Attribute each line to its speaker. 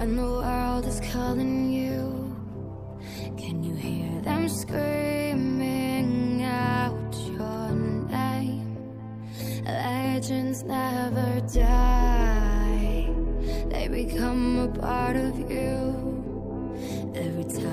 Speaker 1: When the world is calling you, can you hear them screaming out your name? Legends never die, they become a part of you. Every